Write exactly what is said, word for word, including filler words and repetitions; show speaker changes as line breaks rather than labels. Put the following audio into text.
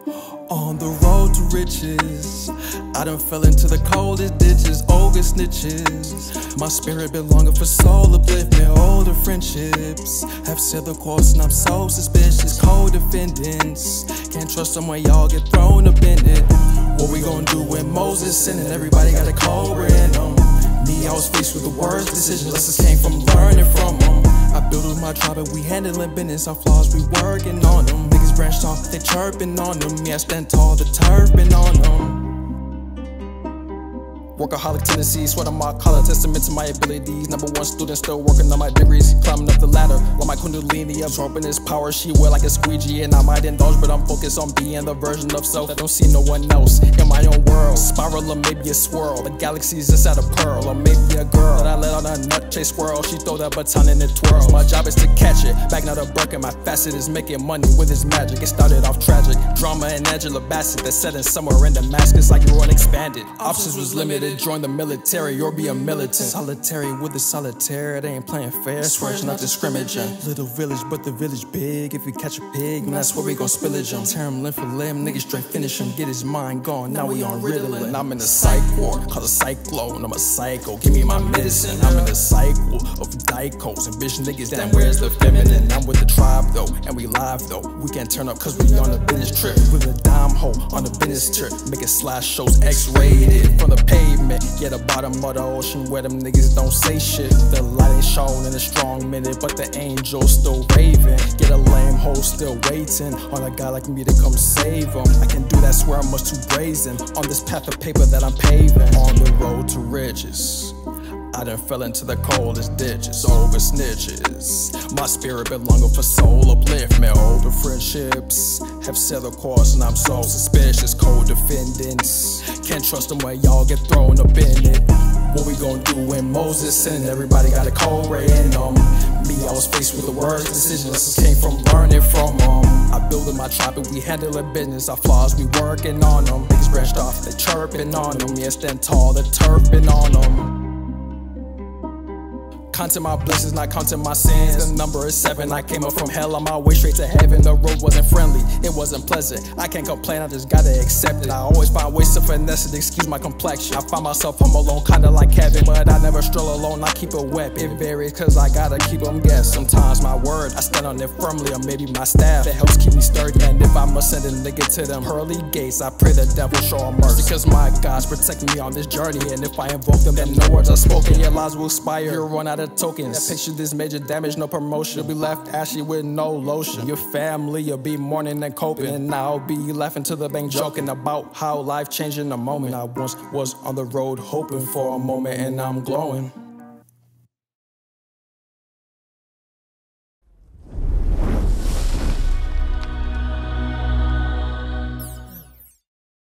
On the road to riches, I done fell into the coldest ditches, ogres, snitches. My spirit been longing for soul upliftment, older friendships have said the course and I'm so suspicious. Co-defendants, can't trust them when y'all get thrown up in it. What we gonna do when Moses sinning? Everybody got a cobra in them. Me, I was faced with the worst decisions, lessons came from learning from them. I built with my tribe and we handling business, our flaws we working on them. Niggas branched off, they chirping on them. Me, I stand tall, the turf been on them. Workaholic tendencies, sweat on my collar, testament to my abilities. Number one student, still working on my degrees, climbing up the ladder. Like my kundalini, absorbing his power, she wear like a squeegee. And I might indulge, but I'm focused on being the version of self that don't see no one else in my own world. Spiral or maybe a swirl, the galaxy's inside a pearl. Or maybe a girl that I let on a nut chase squirrel. She throw that baton and it twirls. My job is to catch it, back now the Birkin. My facet is making money with his magic. It started off tragic, drama and Angela Bassett. That set in somewhere in Damascus like you were unexpanded. Options was limited, join the military or be a militant. Solitary with the solitaire, they ain't playing fair. Swear it's not the scrimmaging. Little village, but the village big. If we catch a pig, man, that's where we gon' spillage him. Tear him limb for limb, niggas straight finish him. Get his mind gone, now we on Ritalin. I'm in a psych ward, called a cyclone. I'm a psycho, give me my medicine. I'm in a cycle of dicos and bitch niggas. Damn, where's the feminine? I'm with the tribe though, and we live though. We can't turn up cause we on a business trip. With a dime hole on a business trip, making slash shows X-rated from the pavement. Yeah, the bottom of the ocean where them niggas don't say shit. The light ain't shown in a strong minute, but the angel's still raving. Get a lame hoe still waiting on a guy like me to come save him. I can do that, swear I'm much too brazen. On this path of paper that I'm paving, on the road to riches, I done fell into the coldest ditches, over snitches. My spirit been longing for soul upliftment. Older friendships have set the course and I'm so suspicious. Co-defendants, can't trust them when y'all get thrown up in it. What we gon' do when Moses sinned? Everybody got a cobra in them. Me, I was faced with the worst decisions, lessons came from learning from them. I built in my tribe and we handling business, our flaws we working on them. Niggas branched off, they chirping on them. Yeah, stand tall, the turf been on them. Counting my blessings, not counting my sins. The number is seven, I came up from hell on my way straight to heaven. The road wasn't friendly, it wasn't pleasant. I can't complain, I just gotta accept it. I always find ways to finesse it, excuse my complexion. I find myself home alone, kinda like Kevin. But I never stroll alone, I keep it wet. It varies cause I gotta keep them guessed. Sometimes my word, I stand on it firmly. Or maybe my staff, that helps keep me sturdy. And if I must send a nigga to them pearly gates, I pray the devil show them mercy. Cause my God's protecting me on this journey. And if I invoke them, then no words are spoken. Your lives will expire, you'll run out of tokens. That picture this major damage, no promotion. You'll be left ashy with no lotion. Your family, you'll be mourning and coping. And I'll be laughing to the bank, joking about how life changed in a moment. I once was on the road hoping for a moment, and I'm glowing.